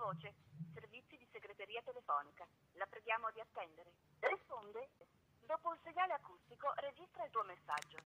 voce. Servizi di segreteria telefonica. La preghiamo di attendere. Risponde. Dopo il segnale acustico registra il tuo messaggio.